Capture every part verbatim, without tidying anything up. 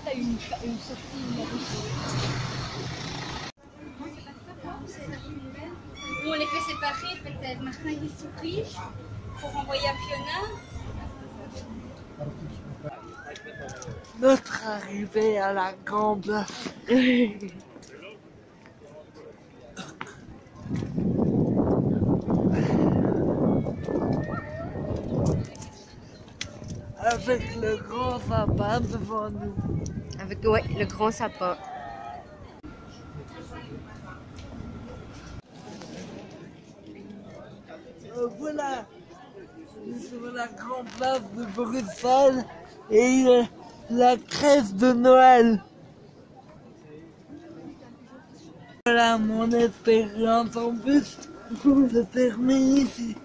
t'as une, une sortie magnifique. On les fait séparer, peut-être. Martin est surprise pour envoyer à Fiona. Notre arrivée à la grande place. Avec le grand sapin devant nous. Avec ouais, le grand sapin. Euh, voilà, sur la grande place de Bruxelles et euh, la crèche de Noël. Voilà, mon expérience en bus se termine ici.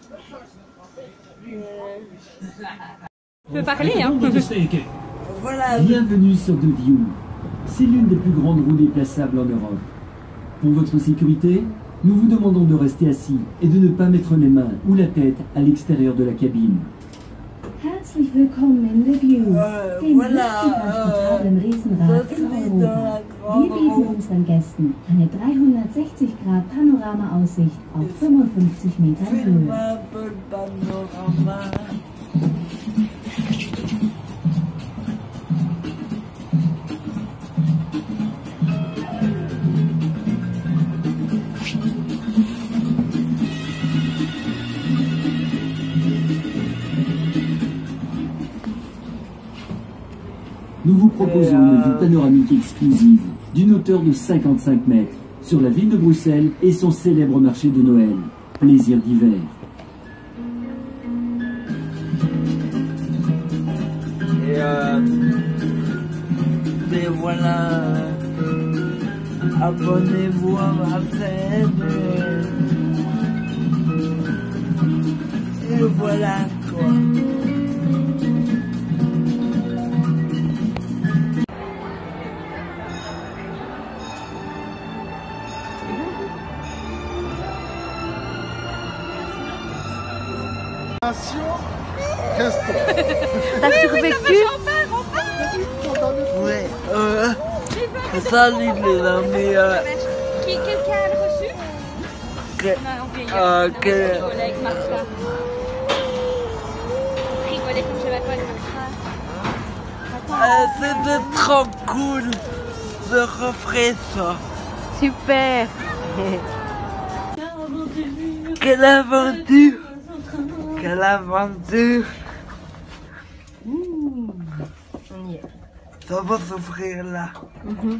Tu peux parler, hein? Voilà. Bienvenue sur The View. C'est l'une des plus grandes roues déplaçables en Europe. Pour votre sécurité, nous vous demandons de rester assis et de ne pas mettre les mains ou la tête à l'extérieur de la cabine. Herzlich willkommen in The View, Euh, dem voilà, höchsten transportablen Riesenrad das in ist der Europa. Grande Wir bieten Roue. unseren Gästen eine dreihundertsechzig Grad Panoramaaussicht auf fünfundfünfzig Metern Höhe. Filmable panorama. Nous vous proposons une vue panoramique exclusive d'une hauteur de cinquante-cinq mètres sur la ville de Bruxelles et son célèbre marché de Noël, plaisir d'hiver. Et, euh, et voilà, abonnez-vous à ma chaîne. Et voilà quoi. T'as survécu? Ouais, euh, salut les amis. Euh, Qui, quelqu'un a le reçu? que, Non, on vient. euh, que, Rigoler avec Martha. Rigoler comme je vais pas avec Martha. euh, c'était trop cool. Je referai ça. Super. Quelle aventure! Quelle aventure! Mmh. On y est. Ça va s'ouvrir là. Mmh.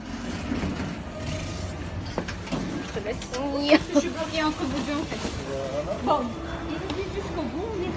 Je te laisse. Je suis bloquée entre vous deux en fait. Bon, il est jusqu'au bout, on est